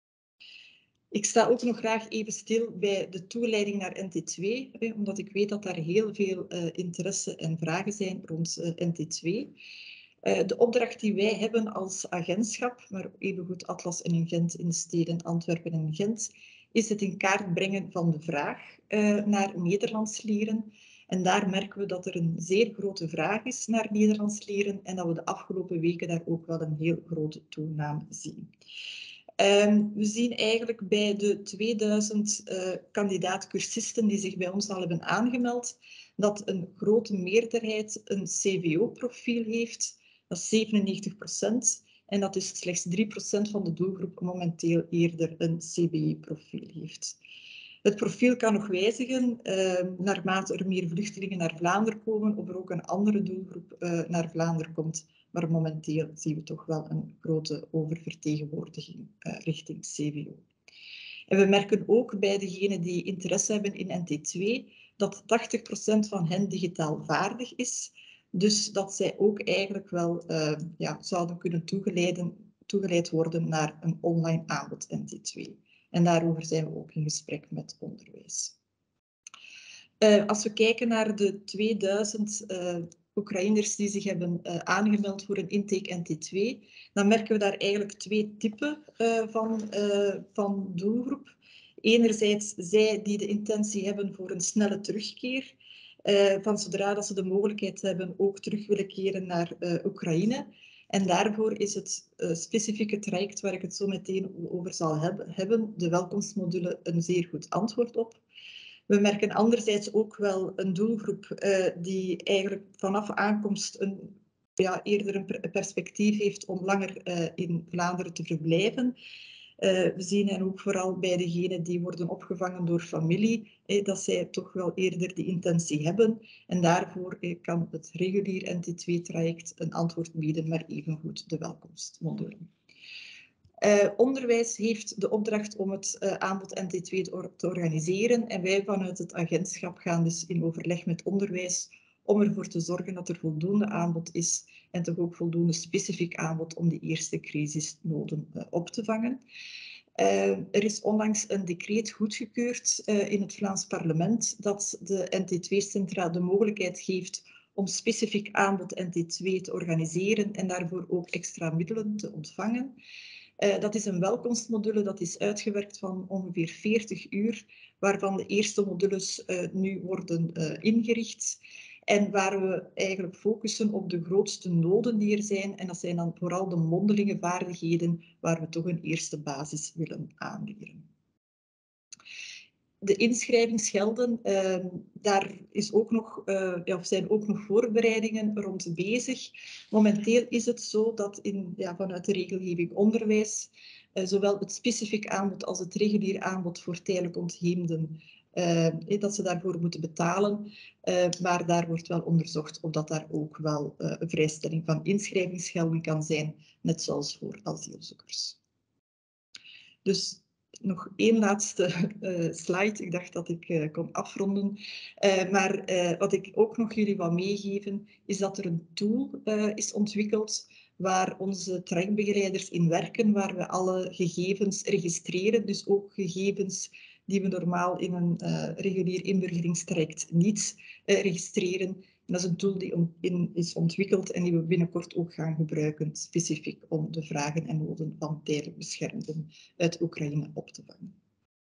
Ik sta ook nog graag even stil bij de toeleiding naar N T twee, eh, omdat ik weet dat daar heel veel uh, interesse en vragen zijn rond uh, N T twee. Uh, de opdracht die wij hebben als agentschap, maar evengoed Atlas en Ingent in de steden Antwerpen en Gent, is het in kaart brengen van de vraag uh, naar Nederlands leren. En daar merken we dat er een zeer grote vraag is naar Nederlands leren en dat we de afgelopen weken daar ook wel een heel grote toename zien. Um, we zien eigenlijk bij de tweeduizend uh, kandidaat-cursisten die zich bij ons al hebben aangemeld, dat een grote meerderheid een C V O-profiel heeft. Dat is zevenennegentig procent. En dat is slechts drie procent van de doelgroep momenteel eerder een C B E-profiel heeft. Het profiel kan nog wijzigen uh, naarmate er meer vluchtelingen naar Vlaanderen komen of er ook een andere doelgroep uh, naar Vlaanderen komt. Maar momenteel zien we toch wel een grote oververtegenwoordiging uh, richting C V O. En we merken ook bij degenen die interesse hebben in N T twee dat tachtig procent van hen digitaal vaardig is. Dus dat zij ook eigenlijk wel uh, ja, zouden kunnen toegeleid worden naar een online aanbod N T twee. En daarover zijn we ook in gesprek met onderwijs. Uh, als we kijken naar de tweeduizend uh, Oekraïners die zich hebben uh, aangemeld voor een intake N T twee, dan merken we daar eigenlijk twee typen uh, van, uh, van doelgroep. Enerzijds zij die de intentie hebben voor een snelle terugkeer, uh, van zodra dat ze de mogelijkheid hebben ook terug willen keren naar uh, Oekraïne. En daarvoor is het uh, specifieke traject waar ik het zo meteen over zal heb, hebben, de welkomstmodule, een zeer goed antwoord op. We merken anderzijds ook wel een doelgroep uh, die eigenlijk vanaf aankomst een, ja, eerder een perspectief heeft om langer uh, in Vlaanderen te verblijven. Uh, we zien hen ook vooral bij degenen die worden opgevangen door familie, eh, dat zij toch wel eerder die intentie hebben. En daarvoor eh, kan het regulier N T twee-traject een antwoord bieden, maar evengoed de welkomstmodule. Uh, onderwijs heeft de opdracht om het uh, aanbod N T twee te, or te organiseren en wij vanuit het agentschap gaan dus in overleg met onderwijs om ervoor te zorgen dat er voldoende aanbod is en toch ook voldoende specifiek aanbod om die eerste crisisnoden uh, op te vangen. Uh, er is onlangs een decreet goedgekeurd uh, in het Vlaams parlement dat de N T twee-centra de mogelijkheid geeft om specifiek aanbod N T twee te organiseren en daarvoor ook extra middelen te ontvangen. Uh, dat is een welkomstmodule dat is uitgewerkt van ongeveer veertig uur, waarvan de eerste modules uh, nu worden uh, ingericht. En waar we eigenlijk focussen op de grootste noden die er zijn. En dat zijn dan vooral de mondelinge vaardigheden waar we toch een eerste basis willen aanleren. De inschrijvingsgelden, uh, daar is ook nog, uh, ja, zijn ook nog voorbereidingen rond bezig. Momenteel is het zo dat in, ja, vanuit de regelgeving onderwijs uh, zowel het specifiek aanbod als het regulier aanbod voor tijdelijk ontheemden, uh, dat ze daarvoor moeten betalen. Uh, maar daar wordt wel onderzocht of dat daar ook wel uh, een vrijstelling van inschrijvingsgelden kan zijn, net zoals voor asielzoekers. Dus nog één laatste uh, slide. Ik dacht dat ik uh, kon afronden. Uh, maar uh, wat ik ook nog jullie wil meegeven, is dat er een tool uh, is ontwikkeld waar onze trajectbegeleiders in werken, waar we alle gegevens registreren, dus ook gegevens die we normaal in een uh, regulier inburgeringstraject niet uh, registreren. En dat is een tool die on in is ontwikkeld en die we binnenkort ook gaan gebruiken, specifiek om de vragen en noden van tijdelijk beschermden uit Oekraïne op te vangen.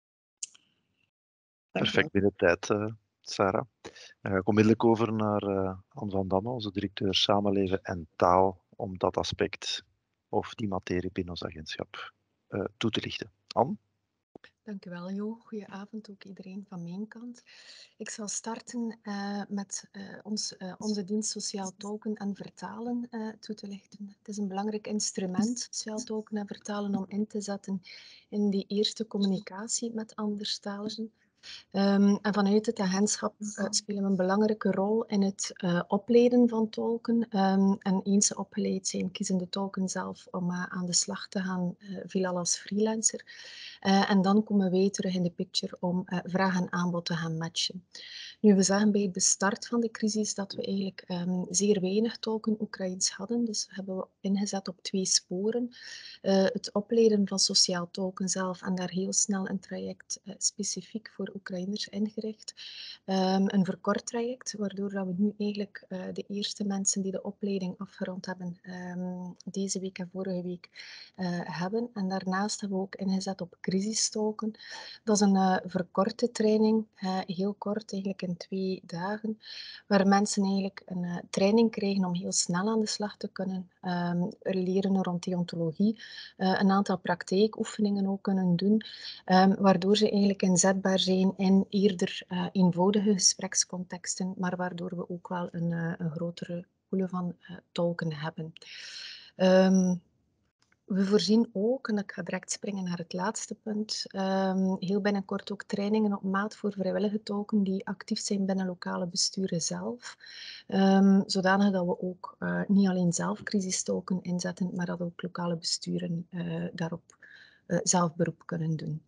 Perfect binnen tijd, uh, Sarah. Dan ga ik onmiddellijk over naar uh, Anne van Damme, onze directeur Samenleven en Taal, om dat aspect of die materie binnen ons agentschap uh, toe te lichten. Anne? Dank u wel, Jo. Goedenavond ook iedereen van mijn kant. Ik zal starten uh, met uh, ons, uh, onze dienst Sociaal Tolken en Vertalen uh, toe te lichten. Het is een belangrijk instrument, Sociaal Tolken en Vertalen, om in te zetten in die eerste communicatie met anderstaligen. Um, en vanuit het agentschap uh, spelen we een belangrijke rol in het uh, opleiden van tolken. Um, en eens ze opgeleid zijn, kiezen de tolken zelf om uh, aan de slag te gaan, uh, veelal als freelancer. Uh, en dan komen wij terug in de picture om uh, vraag en aanbod te gaan matchen. Nu, we zagen bij de start van de crisis dat we eigenlijk um, zeer weinig tolken Oekraïens hadden. Dus hebben we ingezet op twee sporen. Uh, het opleiden van sociaal tolken zelf en daar heel snel een traject uh, specifiek voor Oekraïners ingericht. Um, een verkort traject, waardoor dat we nu eigenlijk uh, de eerste mensen die de opleiding afgerond hebben, um, deze week en vorige week uh, hebben. En daarnaast hebben we ook ingezet op crisistolken. Dat is een uh, verkorte training, uh, heel kort, eigenlijk in twee dagen, waar mensen eigenlijk een uh, training krijgen om heel snel aan de slag te kunnen. Um, er leren rond deontologie, uh, een aantal praktijkoefeningen ook kunnen doen, um, waardoor ze eigenlijk inzetbaar zijn in eerder uh, eenvoudige gesprekscontexten, maar waardoor we ook wel een, uh, een grotere pool van uh, tolken hebben. Um, We voorzien ook, en ik ga direct springen naar het laatste punt, um, heel binnenkort ook trainingen op maat voor vrijwillige tolken die actief zijn binnen lokale besturen zelf. Um, zodanig dat we ook uh, niet alleen zelf crisistolken inzetten, maar dat ook lokale besturen uh, daarop uh, zelf beroep kunnen doen.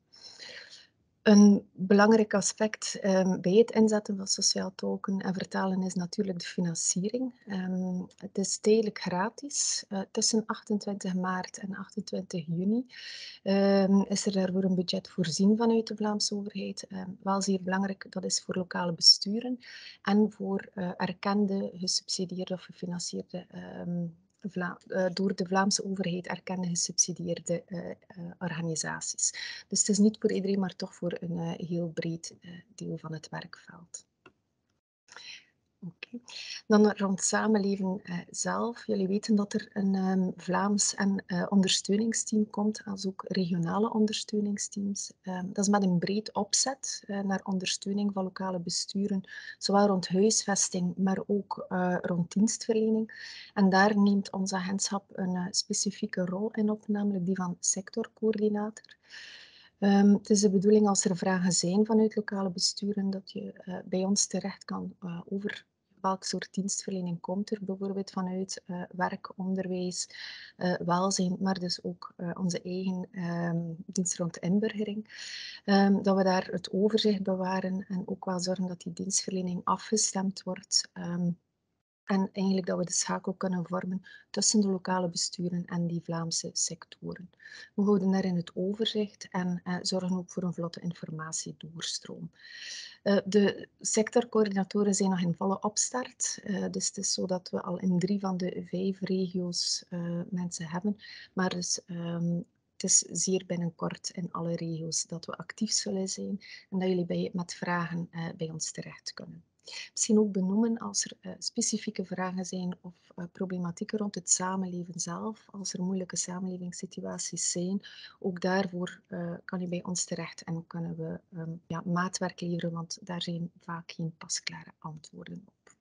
Een belangrijk aspect um, bij het inzetten van sociaal tolken en vertalen is natuurlijk de financiering. Um, het is tijdelijk gratis. Uh, tussen achtentwintig maart en achtentwintig juni um, is er daarvoor een budget voorzien vanuit de Vlaamse overheid. Um, wel zeer belangrijk, dat is voor lokale besturen en voor uh, erkende, gesubsidieerde of gefinancierde um, Vla uh, door de Vlaamse overheid erkende gesubsidieerde uh, uh, organisaties. Dus het is niet voor iedereen, maar toch voor een uh, heel breed uh, deel van het werkveld. Okay. Dan rond samenleven uh, zelf. Jullie weten dat er een um, Vlaams en uh, ondersteuningsteam komt, als ook regionale ondersteuningsteams. Um, dat is met een breed opzet uh, naar ondersteuning van lokale besturen, zowel rond huisvesting, maar ook uh, rond dienstverlening. En daar neemt ons agentschap een uh, specifieke rol in op, namelijk die van sectorcoördinator. Um, het is de bedoeling als er vragen zijn vanuit lokale besturen dat je uh, bij ons terecht kan uh, over welk soort dienstverlening komt er bijvoorbeeld vanuit uh, werk, onderwijs, uh, welzijn, maar dus ook uh, onze eigen um, dienst rond inburgering. Um, dat we daar het overzicht bewaren en ook wel zorgen dat die dienstverlening afgestemd wordt. Um, En eigenlijk dat we de schakel kunnen vormen tussen de lokale besturen en die Vlaamse sectoren. We houden daarin het overzicht en uh, zorgen ook voor een vlotte informatiedoorstroom. Uh, de sectorcoördinatoren zijn nog in volle opstart. Uh, dus het is zo dat we al in drie van de vijf regio's uh, mensen hebben. Maar dus um, het is zeer binnenkort in alle regio's dat we actief zullen zijn en dat jullie bij, met vragen uh, bij ons terecht kunnen. Misschien ook benoemen als er uh, specifieke vragen zijn of uh, problematieken rond het samenleven zelf, als er moeilijke samenlevingssituaties zijn. Ook daarvoor uh, kan je bij ons terecht en kunnen we um, ja, maatwerk leveren, want daar zijn vaak geen pasklare antwoorden op.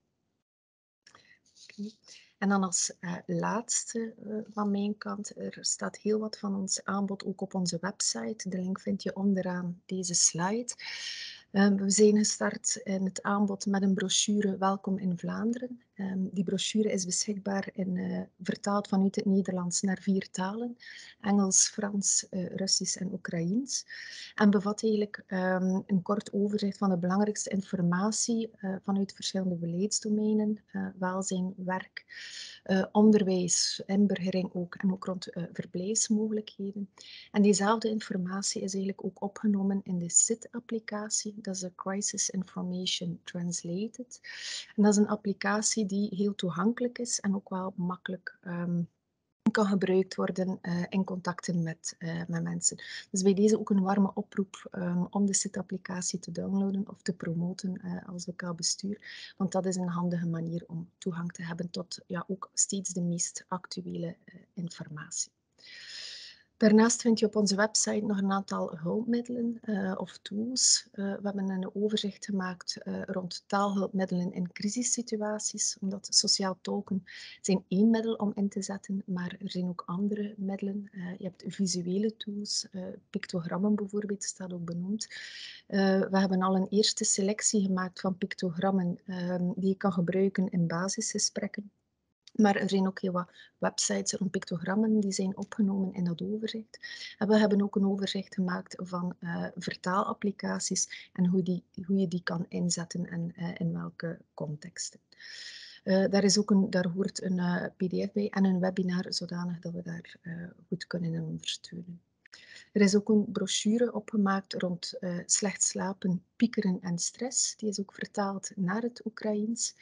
Okay. En dan als uh, laatste uh, van mijn kant, er staat heel wat van ons aanbod ook op onze website. De link vind je onderaan deze slide. Um, we zijn gestart in het aanbod met een brochure Welkom in Vlaanderen. Um, die brochure is beschikbaar in, uh, vertaald vanuit het Nederlands naar vier talen. Engels, Frans, uh, Russisch en Oekraïens. En bevat eigenlijk um, een kort overzicht van de belangrijkste informatie uh, vanuit verschillende beleidsdomeinen. Uh, welzijn, werk, uh, onderwijs, inburgering ook en ook rond uh, verblijfsmogelijkheden. En diezelfde informatie is eigenlijk ook opgenomen in de S I T-applicatie. Dat is de Crisis Information Translated. En dat is een applicatie die heel toegankelijk is en ook wel makkelijk um, kan gebruikt worden uh, in contacten met, uh, met mensen. Dus bij deze ook een warme oproep um, om de S I T-applicatie te downloaden of te promoten uh, als lokaal bestuur. Want dat is een handige manier om toegang te hebben tot ja, ook steeds de meest actuele uh, informatie. Daarnaast vind je op onze website nog een aantal hulpmiddelen uh, of tools. Uh, we hebben een overzicht gemaakt uh, rond taalhulpmiddelen in crisissituaties, omdat sociaal tolken zijn één middel om in te zetten, maar er zijn ook andere middelen. Uh, je hebt visuele tools, uh, pictogrammen bijvoorbeeld, staat ook benoemd. Uh, we hebben al een eerste selectie gemaakt van pictogrammen uh, die je kan gebruiken in basisgesprekken. Maar er zijn ook heel wat websites rond pictogrammen die zijn opgenomen in dat overzicht. En we hebben ook een overzicht gemaakt van uh, vertaalapplicaties en hoe, die, hoe je die kan inzetten en uh, in welke contexten. Uh, daar, is ook een, daar hoort een uh, P D F bij en een webinar, zodanig dat we daar uh, goed kunnen ondersteunen. Er is ook een brochure opgemaakt rond uh, slecht slapen, piekeren en stress. Die is ook vertaald naar het Oekraïens.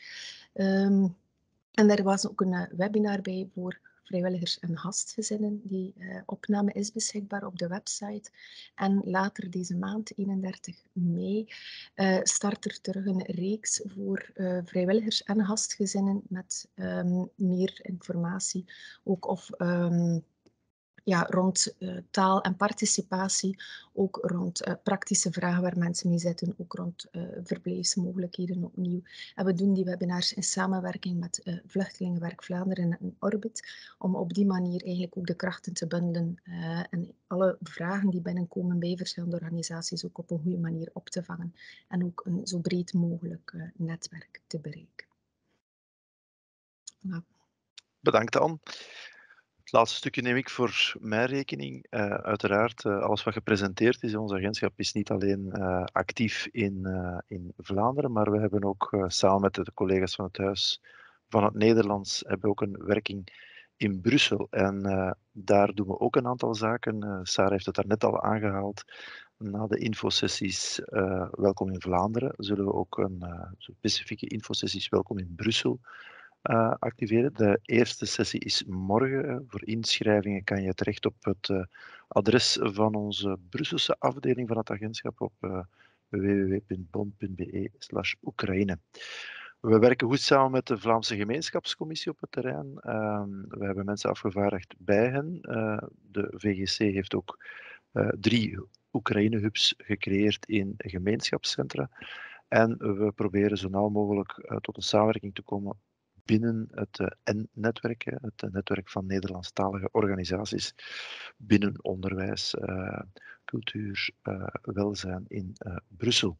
Um, En daar was ook een uh, webinar bij voor vrijwilligers en gastgezinnen. Die uh, opname is beschikbaar op de website. En later deze maand, eenendertig mei, uh, start er terug een reeks voor uh, vrijwilligers en gastgezinnen met um, meer informatie. Ook of um, ja, rond uh, taal en participatie, ook rond uh, praktische vragen waar mensen mee zitten, ook rond uh, verblijfsmogelijkheden opnieuw. En we doen die webinars in samenwerking met uh, Vluchtelingenwerk Vlaanderen en Orbit, om op die manier eigenlijk ook de krachten te bundelen uh, en alle vragen die binnenkomen bij verschillende organisaties ook op een goede manier op te vangen en ook een zo breed mogelijk uh, netwerk te bereiken. Nou. Bedankt, Anne. Het laatste stukje neem ik voor mijn rekening. Uh, uiteraard, uh, alles wat gepresenteerd is, ons agentschap is niet alleen uh, actief in, uh, in Vlaanderen, maar we hebben ook uh, samen met de collega's van het Huis van het Nederlands hebben ook een werking in Brussel. En uh, daar doen we ook een aantal zaken. Uh, Sarah heeft het daarnet al aangehaald. Na de infosessies uh, Welkom in Vlaanderen zullen we ook een uh, specifieke infosessies Welkom in Brussel Uh, activeren. De eerste sessie is morgen. Uh, voor inschrijvingen kan je terecht op het uh, adres van onze Brusselse afdeling van het agentschap op uh, w w w punt bond punt b e slash Oekraïne. We werken goed samen met de Vlaamse gemeenschapscommissie op het terrein. Uh, we hebben mensen afgevaardigd bij hen. Uh, de V G C heeft ook uh, drie Oekraïne-hubs gecreëerd in gemeenschapscentra. En we proberen zo nauw mogelijk uh, tot een samenwerking te komen binnen het uh, N-netwerk, het uh, netwerk van Nederlandstalige organisaties, binnen onderwijs, uh, cultuur, uh, welzijn in uh, Brussel.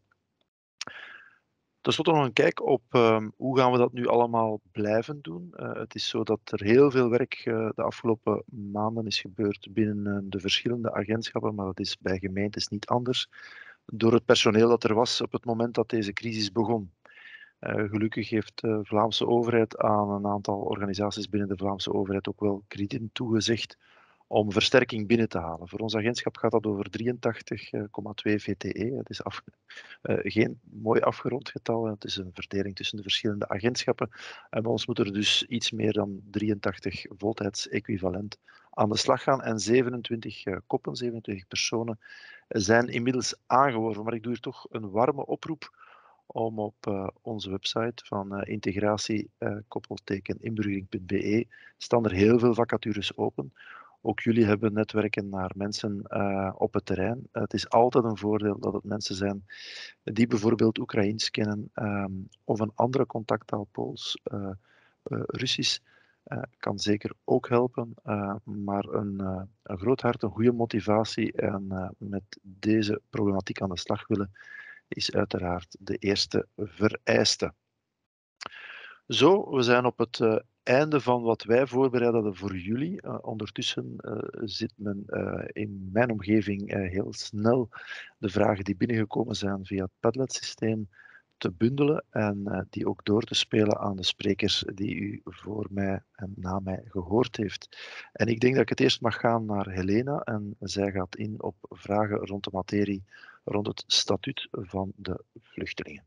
Ten slotte nog een kijk op uh, hoe gaan we dat nu allemaal blijven doen. Uh, het is zo dat er heel veel werk uh, de afgelopen maanden is gebeurd binnen uh, de verschillende agentschappen, maar dat is bij gemeentes niet anders, door het personeel dat er was op het moment dat deze crisis begon. Uh, gelukkig heeft de Vlaamse overheid aan een aantal organisaties binnen de Vlaamse overheid ook wel kredieten toegezegd om versterking binnen te halen. Voor ons agentschap gaat dat over drieëntachtig komma twee V T E. Het is af, uh, geen mooi afgerond getal. Het is een verdeling tussen de verschillende agentschappen. En bij ons moet er dus iets meer dan drieëntachtig voltijdsequivalent aan de slag gaan. En zevenentwintig uh, koppen, zevenentwintig personen zijn inmiddels aangeworven. Maar ik doe hier toch een warme oproep om op uh, onze website van uh, integratie uh, koppelteken inburgering punt b e staan er heel veel vacatures open. Ook jullie hebben netwerken naar mensen uh, op het terrein. Uh, het is altijd een voordeel dat het mensen zijn die bijvoorbeeld Oekraïens kennen um, of een andere contacttaal, Pools, uh, uh, Russisch. Uh, kan zeker ook helpen, uh, maar een, uh, een groot hart, een goede motivatie en uh, met deze problematiek aan de slag willen, is uiteraard de eerste vereiste. Zo, we zijn op het uh, einde van wat wij voorbereid hadden voor jullie. Uh, ondertussen uh, zit men uh, in mijn omgeving uh, heel snel de vragen die binnengekomen zijn via het Padlet-systeem te bundelen en uh, die ook door te spelen aan de sprekers die u voor mij en na mij gehoord heeft. En ik denk dat ik het eerst mag gaan naar Helena en zij gaat in op vragen rond de materie, rond het statuut van de vluchtelingen.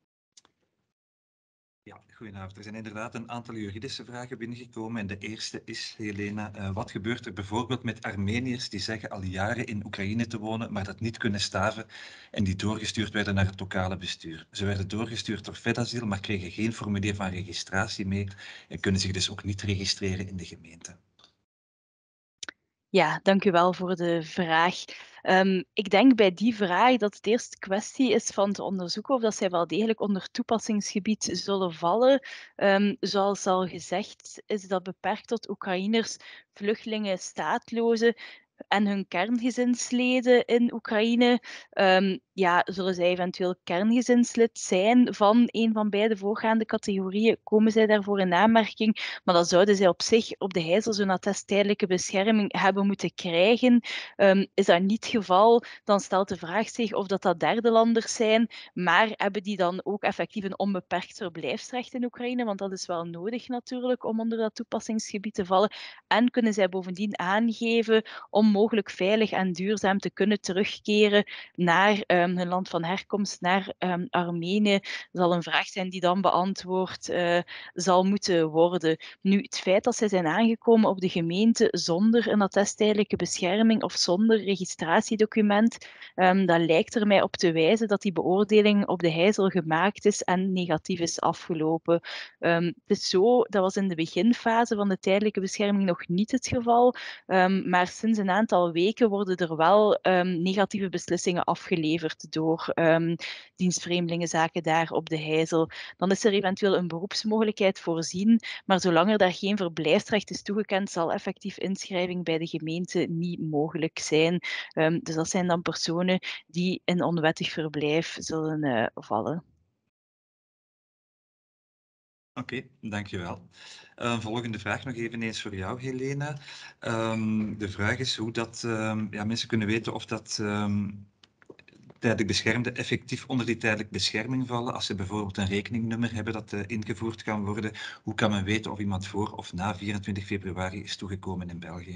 Ja, goedenavond. Er zijn inderdaad een aantal juridische vragen binnengekomen. En de eerste is, Helena, uh, wat gebeurt er bijvoorbeeld met Armeniërs die zeggen al jaren in Oekraïne te wonen, maar dat niet kunnen staven en die doorgestuurd werden naar het lokale bestuur? Ze werden doorgestuurd door FedAsyl, maar kregen geen formulier van registratie mee en kunnen zich dus ook niet registreren in de gemeente. Ja, dank u wel voor de vraag. Um, ik denk bij die vraag dat het eerst kwestie is van te onderzoeken of dat zij wel degelijk onder toepassingsgebied zullen vallen. Um, zoals al gezegd is dat beperkt tot Oekraïners, vluchtelingen, staatlozen en hun kerngezinsleden in Oekraïne. Um, ja, zullen zij eventueel kerngezinslid zijn van een van beide voorgaande categorieën, komen zij daarvoor in aanmerking. Maar dan zouden zij op zich op de Heijzel zo'n attest tijdelijke bescherming hebben moeten krijgen. Um, is dat niet het geval, dan stelt de vraag zich of dat, dat derde landers zijn, maar hebben die dan ook effectief een onbeperkt verblijfsrecht in Oekraïne? Want dat is wel nodig natuurlijk om onder dat toepassingsgebied te vallen. En kunnen zij bovendien aangeven om mogelijk veilig en duurzaam te kunnen terugkeren naar um, hun land van herkomst, naar um, Armenië. Dat zal een vraag zijn die dan beantwoord uh, zal moeten worden. Nu, het feit dat zij zijn aangekomen op de gemeente zonder een attest tijdelijke bescherming of zonder registratiedocument, um, dat lijkt er mij op te wijzen dat die beoordeling op de Heijzel gemaakt is en negatief is afgelopen. Um, het is zo, dat was in de beginfase van de tijdelijke bescherming nog niet het geval, um, maar sinds een aantal weken worden er wel um, negatieve beslissingen afgeleverd door um, dienstvreemdelingenzaken daar op de Heijzel. Dan is er eventueel een beroepsmogelijkheid voorzien, maar zolang er daar geen verblijfsrecht is toegekend, zal effectief inschrijving bij de gemeente niet mogelijk zijn. Um, dus dat zijn dan personen die in onwettig verblijf zullen uh, vallen. Oké, okay, dankjewel. Uh, volgende vraag nog eveneens voor jou, Helena. Um, de vraag is hoe dat um, ja, mensen kunnen weten of dat um, tijdelijk beschermden effectief onder die tijdelijke bescherming vallen. Als ze bijvoorbeeld een rekeningnummer hebben dat uh, ingevoerd kan worden, hoe kan men weten of iemand voor of na vierentwintig februari is toegekomen in België?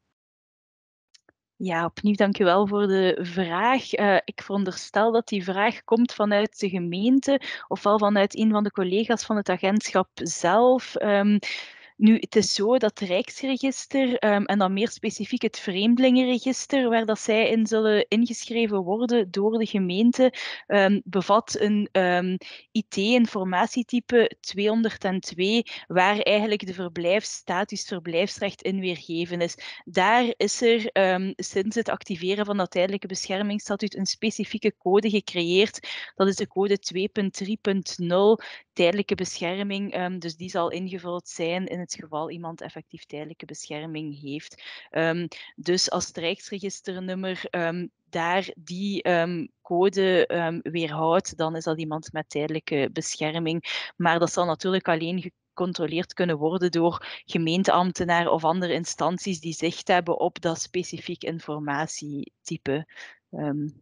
Ja, opnieuw dank u wel voor de vraag. Uh, ik veronderstel dat die vraag komt vanuit de gemeente, ofwel vanuit een van de collega's van het agentschap zelf. Um, Nu, het is zo dat het Rijksregister, um, en dan meer specifiek het Vreemdelingenregister, waar dat zij in zullen ingeschreven worden door de gemeente, um, bevat een um, I T-informatietype tweehonderdtwee, waar eigenlijk de verblijfsstatus, het verblijfsrecht in weergegeven is. Daar is er um, sinds het activeren van dat tijdelijke beschermingsstatuut een specifieke code gecreëerd. Dat is de code twee punt drie punt nul, tijdelijke bescherming. Um, dus die zal ingevuld zijn in het geval iemand effectief tijdelijke bescherming heeft. Um, dus als het Rijksregisternummer um, daar die um, code um, weerhoudt, dan is dat iemand met tijdelijke bescherming. Maar dat zal natuurlijk alleen gecontroleerd kunnen worden door gemeenteambtenaren of andere instanties die zicht hebben op dat specifiek informatietype. Um.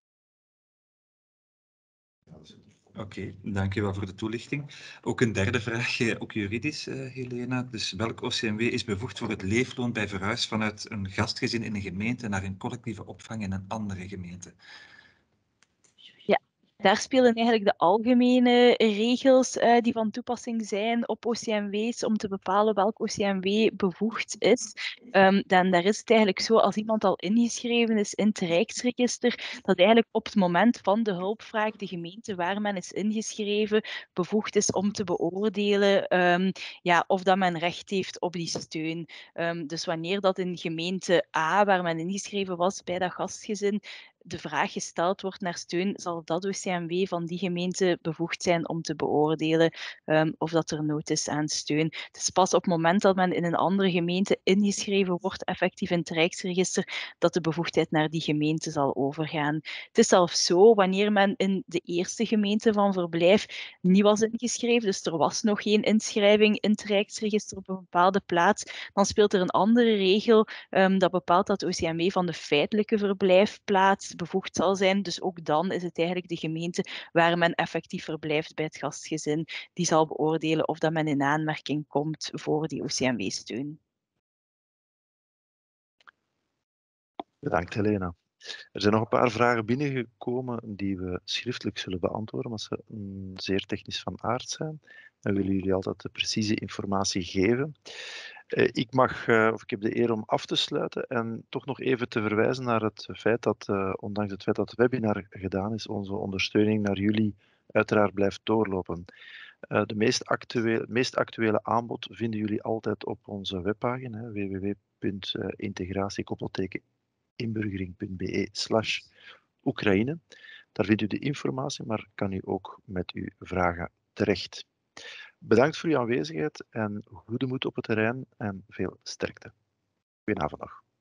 Oké, okay, dankjewel voor de toelichting. Ook een derde vraag, ook juridisch, uh, Helena. Dus welk O C M W is bevoegd voor het leefloon bij verhuis vanuit een gastgezin in een gemeente naar een collectieve opvang in een andere gemeente? Ja, daar spelen eigenlijk de algemene regels uh, die van toepassing zijn op O C M W's om te bepalen welk O C M W bevoegd is. Um, dan daar is het eigenlijk zo, als iemand al ingeschreven is in het Rijksregister, dat eigenlijk op het moment van de hulpvraag de gemeente waar men is ingeschreven bevoegd is om te beoordelen um, ja, of dat men recht heeft op die steun. Um, dus wanneer dat in gemeente A, waar men ingeschreven was bij dat gastgezin, de vraag gesteld wordt naar steun, zal dat O C M W van die gemeente bevoegd zijn om te beoordelen um, of dat er nood is aan steun. Het is pas op het moment dat men in een andere gemeente ingeschreven wordt, effectief in het Rijksregister, dat de bevoegdheid naar die gemeente zal overgaan. Het is zelfs zo, wanneer men in de eerste gemeente van verblijf niet was ingeschreven, dus er was nog geen inschrijving in het Rijksregister op een bepaalde plaats, dan speelt er een andere regel um, dat bepaalt dat O C M W van de feitelijke verblijfplaats bevoegd zal zijn. Dus ook dan is het eigenlijk de gemeente waar men effectief verblijft bij het gastgezin, die zal beoordelen of dat men in aanmerking komt voor die O C M W-steun. Bedankt, Helena. Er zijn nog een paar vragen binnengekomen die we schriftelijk zullen beantwoorden, maar ze mm, zeer technisch van aard zijn. Dan willen jullie altijd de precieze informatie geven. Uh, ik mag, uh, of ik heb de eer om af te sluiten en toch nog even te verwijzen naar het feit dat, uh, ondanks het feit dat het webinar gedaan is, onze ondersteuning naar jullie uiteraard blijft doorlopen. Uh, de meest actuele, meest actuele aanbod vinden jullie altijd op onze webpagina w w w punt integratiekoppelteken inburgering punt b e slash Oekraïne. Daar vindt u de informatie, maar kan u ook met uw vragen terecht. Bedankt voor uw aanwezigheid en goede moed op het terrein en veel sterkte. Goedenavond nog.